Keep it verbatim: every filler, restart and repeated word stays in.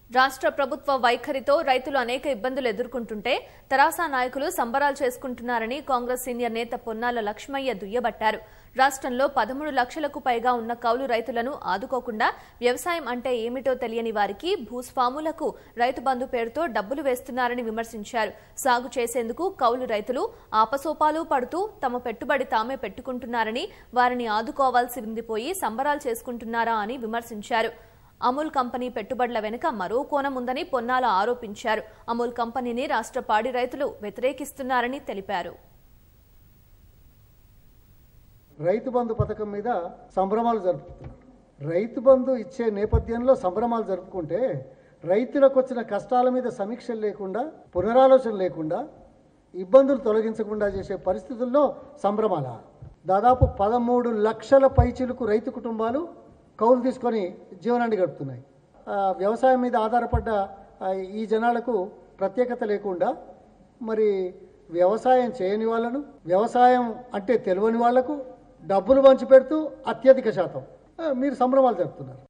రాష్ట్ర ప్రభుత్వ వైఖరితో రైతులు అనేక ఇబ్బందులు ఎదుర్కొంటుంటే తెరాస నాయకులు సంబరాలు చేసుకుంటున్నారని కాంగ్రెస్ సీనియర్ నేత పొన్నాల లక్ష్మయ్య దుయ్యబట్టారు. రాష్ట్రంలో పదమూడు లక్షలకు పైగా ఉన్న కౌలు రైతులను ఆదుకోకుండా వ్యవసాయం అంటే ఏమిటో తెలియని వారికి భూస్వాములకు రైతు బంధు పేరుతో డబ్బులు వేస్తున్నారని విమర్శించారు. సాగు చేసేందుకు కౌలు రైతులు ఆపసోపాలు పడుతూ తమ పెట్టుబడి తామే పెట్టుకుంటున్నారని, వారిని ఆదుకోవాల్సింది పోయి సంబరాలు చేసుకుంటున్నారా అని విమర్శించారు. అమూల్ కంపెనీ పెట్టుబడుల వెనుక మరో కోణం ఉందని పొన్నాల ఆరోపించారు. అమూల్ కంపెనీని రాష్ట్ర పాడి రైతులు వ్యతిరేకిస్తున్నారని తెలిపారు. రైతు బంధు పథకం మీద సంభ్రమాలు జరుపుతున్నారు. రైతు బంధు ఇచ్చే నేపథ్యంలో సంభ్రమాలు జరుపుకుంటే రైతులకు వచ్చిన కష్టాల మీద సమీక్షలు లేకుండా, పునరాలోచన లేకుండా, ఇబ్బందులు తొలగించకుండా చేసే పరిస్థితుల్లో సంభ్రమాల. దాదాపు పదమూడు లక్షల పైచిలకు రైతు కుటుంబాలు కౌలు తీసుకొని జీవనాన్ని గడుపుతున్నాయి. వ్యవసాయం మీద ఆధారపడ్డ ఈ జనాలకు ప్రత్యేకత లేకుండా మరి వ్యవసాయం చేయని వాళ్ళను, వ్యవసాయం అంటే తెలియని వాళ్లకు డబ్బులు పంచిపెడుతూ అత్యధిక శాతం మీరు సంభ్రమాలు జరుపుతున్నారు.